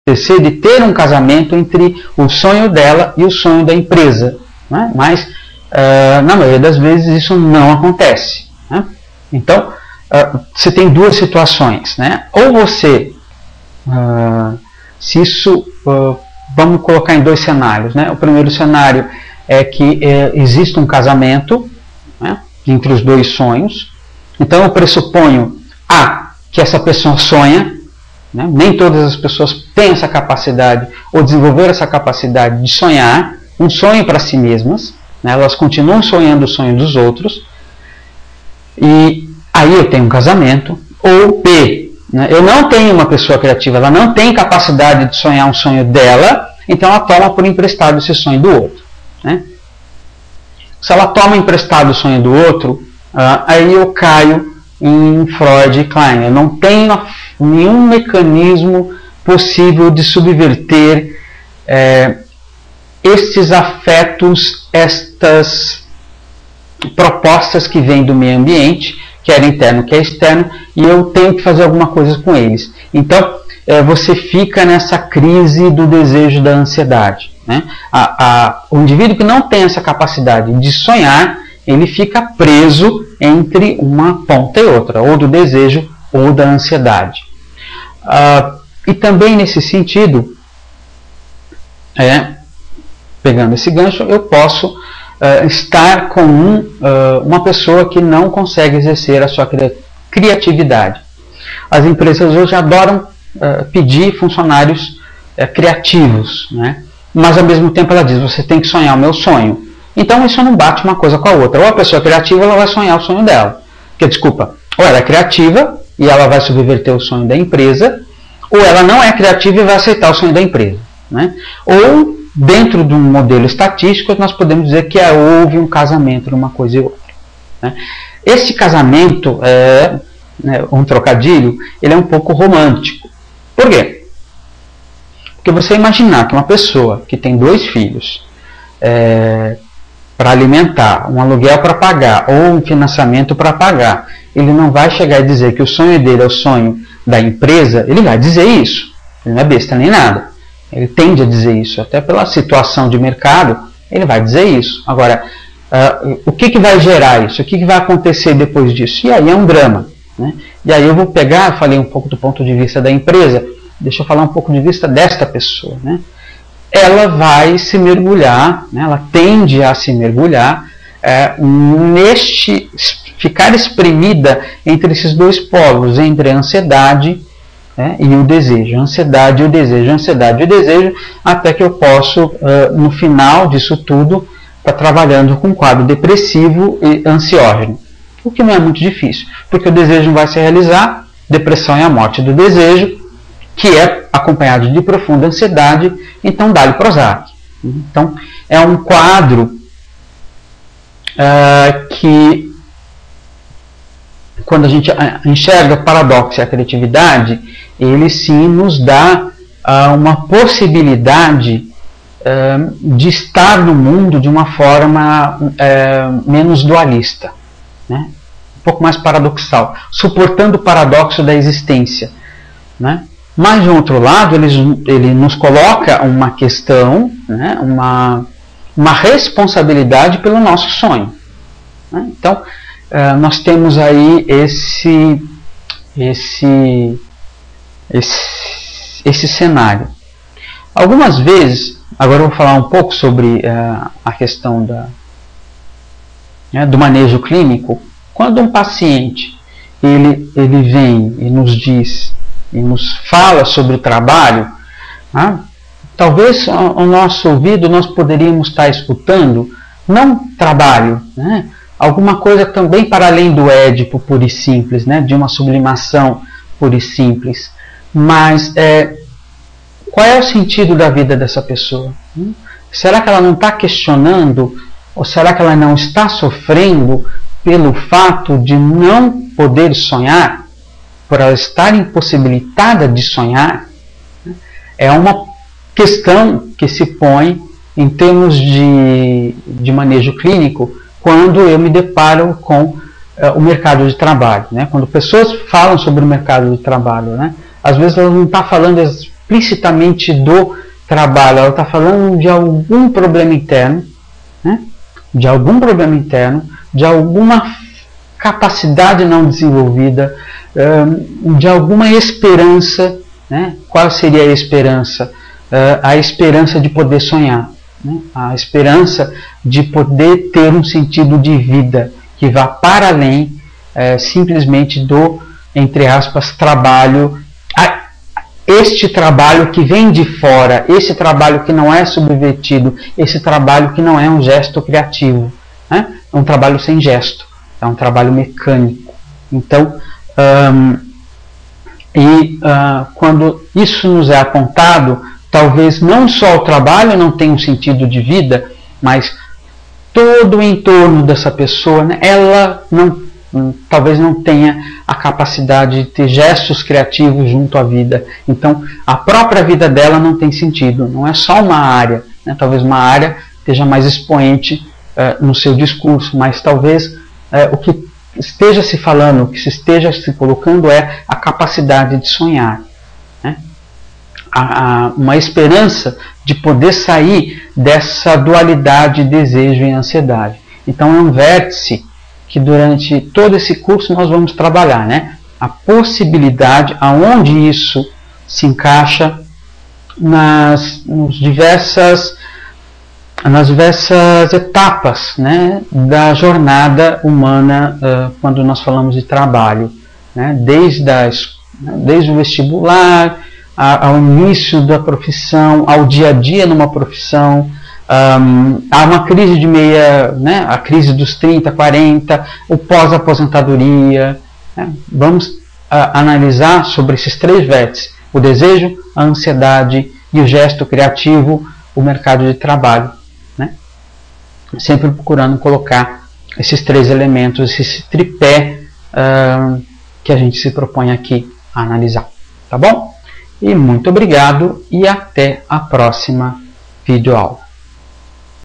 acontecer de ter um casamento entre o sonho dela e o sonho da empresa, né? Mas na maioria das vezes isso não acontece, né? Então você tem duas situações, né? Ou você, vamos colocar em dois cenários, né? O primeiro cenário é que existe um casamento, né, entre os dois sonhos. Então eu pressuponho que essa pessoa sonha, né? Nem todas as pessoas têm essa capacidade ou desenvolveram essa capacidade de sonhar um sonho para si mesmas, né? Elas continuam sonhando o sonho dos outros, e aí eu tenho um casamento. Ou B, né? Eu não tenho uma pessoa criativa, ela não tem capacidade de sonhar um sonho dela, então ela toma por emprestado esse sonho do outro, né? Se ela toma emprestado o sonho do outro, aí eu caio em Freud e Klein. Eu não tenho nenhum mecanismo possível de subverter estes afetos, estas propostas que vêm do meio ambiente, quer interno, quer externo, e eu tenho que fazer alguma coisa com eles. Então, você fica nessa crise do desejo, da ansiedade, né? O indivíduo que não tem essa capacidade de sonhar, ele fica preso entre uma ponta e outra, ou do desejo ou da ansiedade. E também nesse sentido, pegando esse gancho, eu posso estar com uma pessoa que não consegue exercer a sua criatividade. As empresas hoje adoram pedir funcionários criativos, né? Mas ao mesmo tempo ela diz, você tem que sonhar o meu sonho. Então isso não bate uma coisa com a outra. Ou a pessoa criativa, ela vai sonhar o sonho dela. Ou ela é criativa e ela vai subverter o sonho da empresa, ou ela não é criativa e vai aceitar o sonho da empresa, né? Ou, dentro de um modelo estatístico, nós podemos dizer que houve um casamento de uma coisa e outra, né? Esse casamento, um trocadilho, ele é um pouco romântico. Por quê? Porque você imaginar que uma pessoa que tem 2 filhos para alimentar, um aluguel para pagar ou um financiamento para pagar, ele não vai chegar e dizer que o sonho dele é o sonho da empresa. Ele vai dizer isso. Ele não é besta nem nada. Ele tende a dizer isso. Até pela situação de mercado, ele vai dizer isso. Agora, o que vai gerar isso? O que vai acontecer depois disso? E aí é um drama, né? E aí eu vou pegar, falei um pouco do ponto de vista da empresa, deixa eu falar um pouco de vista desta pessoa, né? Ela vai se mergulhar, né? Ela tende a se mergulhar ficar espremida entre esses 2 polos, entre a ansiedade, e o desejo. Ansiedade e o desejo, ansiedade e o desejo, até que eu posso, no final disso tudo, estar trabalhando com um quadro depressivo e ansiógeno. O que não é muito difícil, porque o desejo não vai se realizar, depressão é a morte do desejo, que é acompanhado de profunda ansiedade, então dá-lhe Prozac. Então, é um quadro que, quando a gente enxerga o paradoxo e a criatividade, ele sim nos dá uma possibilidade de estar no mundo de uma forma menos dualista, né? Um pouco mais paradoxal, suportando o paradoxo da existência, né? Mas, de um outro lado, ele nos coloca uma questão, né? uma responsabilidade pelo nosso sonho, né? Então, nós temos aí esse cenário. Algumas vezes, agora eu vou falar um pouco sobre a questão do manejo clínico. Quando um paciente ele vem e nos diz, e nos fala sobre o trabalho, talvez ao nosso ouvido nós poderíamos estar escutando, não trabalho, né? Alguma coisa também para além do Édipo puro e simples, né? De uma sublimação pura e simples. Mas qual é o sentido da vida dessa pessoa? Será que ela não está questionando, ou será que ela não está sofrendo pelo fato de não poder sonhar, por ela estar impossibilitada de sonhar? É uma questão que se põe em termos de manejo clínico quando eu me deparo com o mercado de trabalho, né? Quando pessoas falam sobre o mercado de trabalho, né? Às vezes elas não estão falando explicitamente do trabalho, ela está falando de algum problema interno, né? De algum problema interno, de alguma capacidade não desenvolvida, de alguma esperança, né? Qual seria a esperança? A esperança de poder sonhar, né? A esperança de poder ter um sentido de vida que vá para além simplesmente do, entre aspas, trabalho, este trabalho que vem de fora, esse trabalho que não é subvertido, esse trabalho que não é um gesto criativo, né? É um trabalho sem gesto, é um trabalho mecânico. Então, quando isso nos é apontado, talvez não só o trabalho não tenha um sentido de vida, mas todo o entorno dessa pessoa, né, ela talvez não tenha a capacidade de ter gestos criativos junto à vida. Então, a própria vida dela não tem sentido. Não é só uma área, né? Talvez uma área esteja mais expoente no seu discurso, mas talvez o que esteja se falando, o que se esteja se colocando é a capacidade de sonhar, né? Uma esperança de poder sair dessa dualidade de desejo e ansiedade. Então é um vértice que durante todo esse curso nós vamos trabalhar, né? A possibilidade, aonde isso se encaixa nas diversas etapas, né, da jornada humana quando nós falamos de trabalho, né? Desde o vestibular, ao início da profissão, ao dia a dia numa profissão, há uma crise de né, a crise dos 30, 40, o pós-aposentadoria, né? Vamos analisar sobre esses três vértices: o desejo, a ansiedade e o gesto criativo, o mercado de trabalho, né? Sempre procurando colocar esses três elementos, esse tripé que a gente se propõe aqui a analisar, tá bom? E muito obrigado e até a próxima videoaula.